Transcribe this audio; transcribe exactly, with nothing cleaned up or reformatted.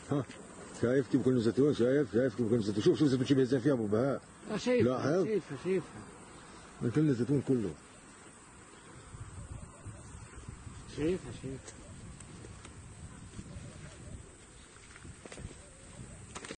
ها شايف كيف كل زيتون؟ شايف شايف كيف كل زيتون؟ شوف شوف الزيتون شو بيهزم فيها ابو بهاء. شايفها لاحظ شايفها شايفها من كل الزيتون كله. شايفها شايفها